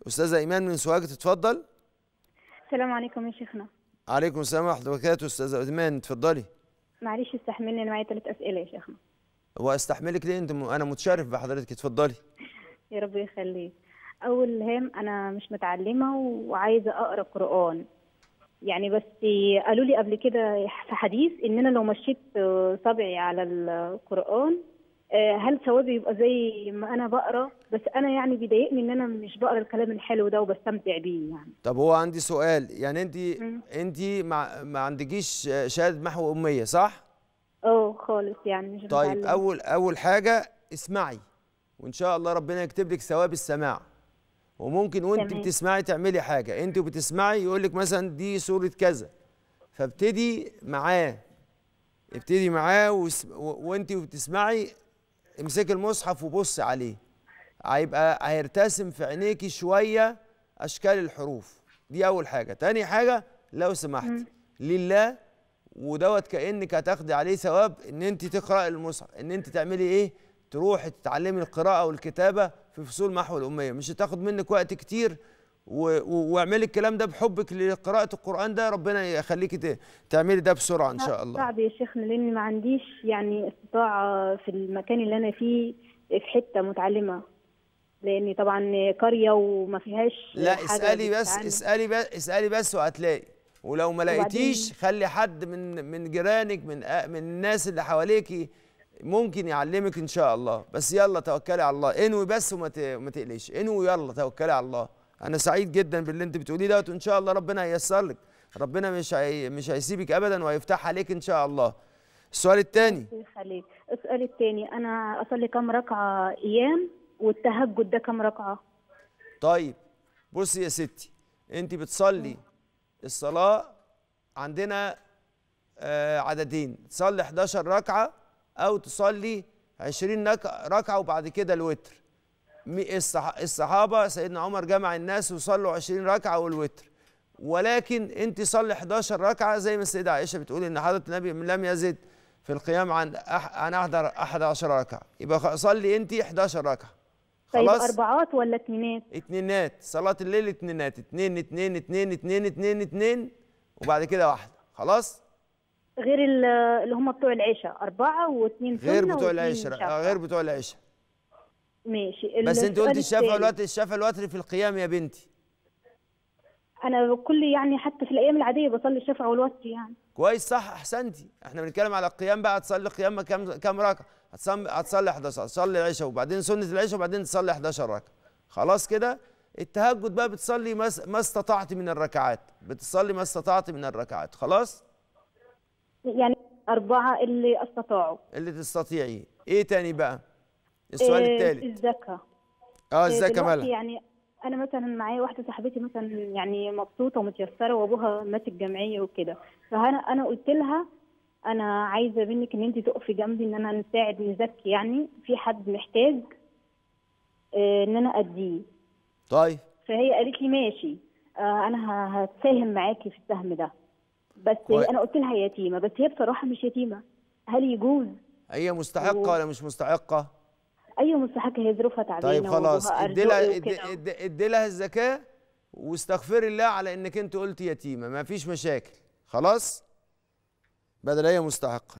استاذه ايمان من سوهاج تتفضل. السلام عليكم يا شيخنا. عليكم السلام ورحمه الله وبركاته. استاذه ايمان اتفضلي. معلش استحملني، انا معايا 3 اسئله يا شيخنا. هو استحملك ليه؟ انا متشرف بحضرتك، اتفضلي. يا رب يخليك. اول هام انا مش متعلمه وعايزه اقرا قران، يعني بس قالوا لي قبل كده في حديث ان انا لو مشيت صبعي على القران هل ثوابي يبقى زي ما انا بقرا؟ بس انا يعني بيضايقني ان انا مش بقرا الكلام الحلو ده وبستمتع بيه يعني. طب هو عندي سؤال، يعني انت ما عندكيش شهاده محو اميه صح؟ خالص، يعني مش طيب متعلمه. اول حاجه اسمعي، وان شاء الله ربنا يكتب لك ثواب السماع. وممكن وانت تمام. بتسمعي تعملي حاجه، انت بتسمعي يقول لك مثلا دي سوره كذا، فابتدي معاه، وانت بتسمعي امسكي المصحف وبص عليه، هيرتسم في عينيكي شويه اشكال الحروف. دي اول حاجه. تاني حاجه لو سمحت لله، ودوت كانك هتاخدي عليه ثواب ان انت تقراي المصحف، ان انت تعملي ايه؟ تروحي تتعلمي القراءه والكتابه في فصول محو الاميه، مش هتاخد منك وقت كتير. واعملي الكلام ده بحبك لقراءه القران ده، ربنا يخليكي تعملي ده بسرعه ان شاء الله. صعب يا شيخنا لاني ما عنديش يعني استطاعه في المكان اللي انا فيه في حته متعلمه، لاني طبعا قريه وما فيهاش لا حاجه اسالي بس وهتلاقي. ولو ما لقيتيش خلي حد من جيرانك، من الناس اللي حواليكي ممكن يعلمك ان شاء الله. بس يلا توكلي على الله، انوي بس وما تقليش، انوي يلا توكلي على الله. انا سعيد جدا باللي انت بتقوليه دوت، وان شاء الله ربنا هييسر لك، ربنا مش هيسيبك ابدا وهيفتح عليك ان شاء الله. السؤال الثاني. السؤال الثاني، انا اصلي كم ركعه ايام، والتهجد ده كم ركعه؟ طيب بصي يا ستي، انت بتصلي الصلاه عندنا عددين، تصلي 11 ركعه او تصلي 20 ركعه وبعد كده الوتر. الصحابه سيدنا عمر جمع الناس وصلوا 20 ركعه والوتر، ولكن انت صلي 11 ركعه زي ما السيده عائشه بتقول ان حضره النبي لم يزد في القيام عن 11 ركعه، يبقى صلي انت 11 ركعه. طيب خلاص. اربعات ولا اتنينات؟ اتنينات، صلاه الليل اتنينات، اتنين اتنين اتنين اتنين اتنين اتنين وبعد كده واحده. خلاص. غير اللي هم بتوع العشاء 4 و2 سنه غير بتوع و2 العشاء، شفع. غير بتوع العشاء. ماشي. بس انت قلت الشفع التاني. والوتر، الشفع والوتر في القيام يا بنتي. انا كل يعني حتى في الايام العاديه بصلي الشفع والوتر يعني. كويس، صح، احسنتي. احنا بنتكلم على القيام بقى، هتصلي قيام كام ركعه؟ هتصلي 11، تصلي العشاء وبعدين سنه العشاء وبعدين تصلي 11 ركعه. خلاص كده. التهجد بقى بتصلي ما استطعت من الركعات، بتصلي ما استطعت من الركعات. خلاص. يعني 4 اللي استطاعوا، اللي تستطيعي. ايه تاني بقى؟ السؤال الثالث. الزكاه. الزكاه مالها؟ يعني انا مثلا معايا واحده صاحبتي مثلا يعني مبسوطه ومتيسره وابوها ماسك جمعيه وكده، فانا قلت لها انا عايزه منك ان انت تقفي جنبي، ان انا نساعد نزكي، يعني في حد محتاج ان انا اديه. طيب. فهي قالت لي ماشي، انا هتساهم معاكي في السهم ده، بس انا قلت لها يتيمه، بس هي بصراحه مش يتيمه، هل يجوز؟ هي مستحقه ولا مش مستحقه؟ ايوه مستحقه، هي ظروفها تعبانه. طيب خلاص، ادي لها الزكاه واستغفري الله على انك انت قلت يتيمه، ما فيش مشاكل. خلاص، بدل هي مستحقه.